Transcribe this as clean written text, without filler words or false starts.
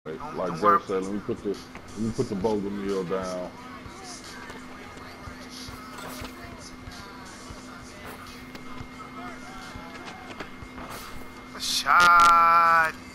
Like Don't worry. Dirk said, let me put the boulder meal down. A shot.